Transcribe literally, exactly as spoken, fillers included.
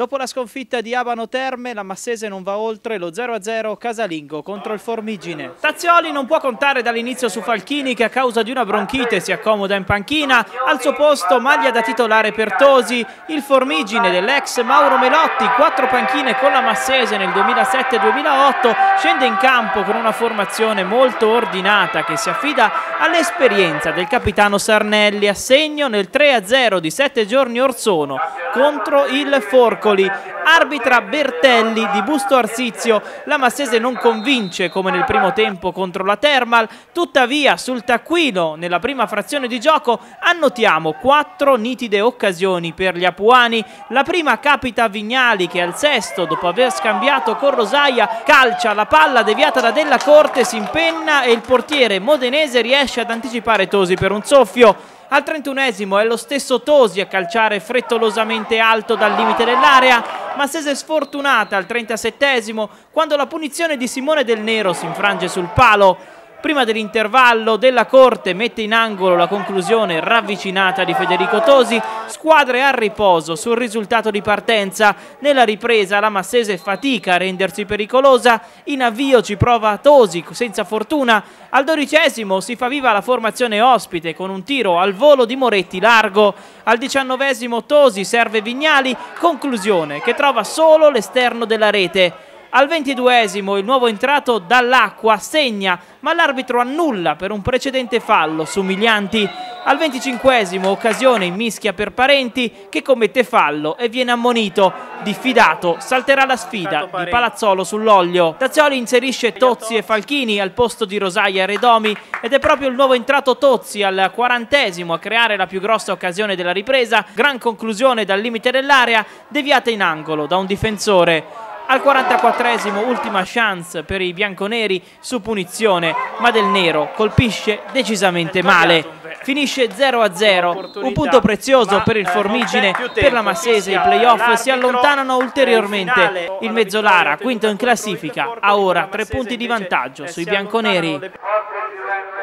Dopo la sconfitta di Abano Terme, la Massese non va oltre lo zero a zero casalingo contro il Formigine. Tazzioli non può contare dall'inizio su Falchini, che a causa di una bronchite si accomoda in panchina. Al suo posto maglia da titolare per Tosi. Il Formigine dell'ex Mauro Melotti, quattro panchine con la Massese nel duemilasette duemilaotto, scende in campo con una formazione molto ordinata che si affida all'esperienza del capitano Sarnelli, a segno nel tre a zero di sette giorni or sono contro il Forcoli. Arbitra Bertelli di Busto Arsizio. La Massese non convince come nel primo tempo contro la Thermal, tuttavia sul taccuino nella prima frazione di gioco annotiamo quattro nitide occasioni per gli apuani. La prima capita a Vignali, che al sesto, dopo aver scambiato con Rosaia, calcia la palla deviata da Della Corte, si impenna e il portiere modenese riesce ad anticipare Tosi per un soffio. Al trentunesimo è lo stesso Tosi a calciare frettolosamente alto dal limite dell'area. Massese sfortunata al trentasettesimo, quando la punizione di Simone Del Nero si infrange sul palo. Prima dell'intervallo Della Corte mette in angolo la conclusione ravvicinata di Federico Tosi. Squadre a riposo sul risultato di partenza. Nella ripresa la Massese fatica a rendersi pericolosa. In avvio ci prova Tosi senza fortuna. Al dodicesimo si fa viva la formazione ospite con un tiro al volo di Moretti largo. Al diciannovesimo Tosi serve Vignali, conclusione che trova solo l'esterno della rete. Al ventiduesimo il nuovo entrato Dall'Acqua segna, ma l'arbitro annulla per un precedente fallo su Miglianti. Al venticinquesimo occasione in mischia per Parenti, che commette fallo e viene ammonito. Diffidato salterà la sfida di Palazzolo sull'Oglio. Tazzioli inserisce Tozzi e Falchini al posto di Rosaia e Redomi, ed è proprio il nuovo entrato Tozzi al quarantesimo a creare la più grossa occasione della ripresa. Gran conclusione dal limite dell'area, deviata in angolo da un difensore. Al quarantaquattresimo ultima chance per i bianconeri su punizione, ma Del Nero colpisce decisamente male. Finisce zero a zero, un punto prezioso per il Formigine. Per la Massese i playoff si allontanano ulteriormente. Il Mezzolara, quinto in classifica, ha ora tre punti di vantaggio sui bianconeri.